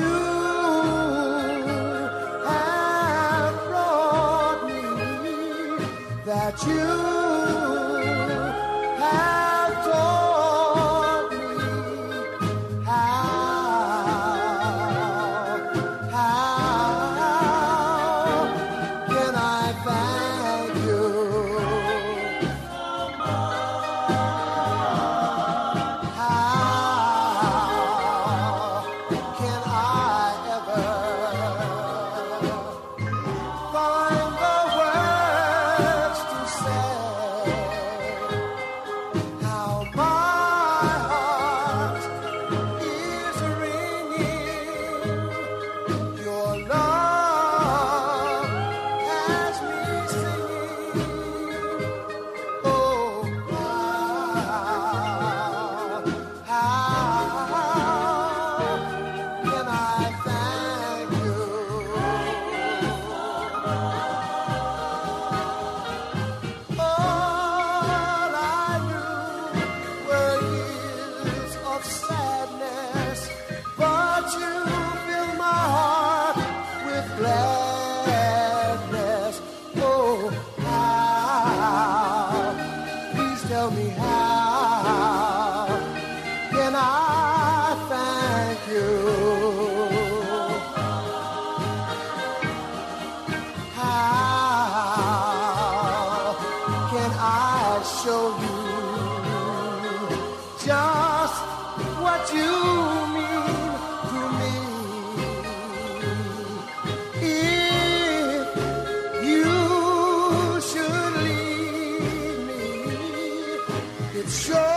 have brought me, that you have taught me how can I thank you? Tell me how can I thank you? How can I show you just what you mean to me? If you should leave me, it's sure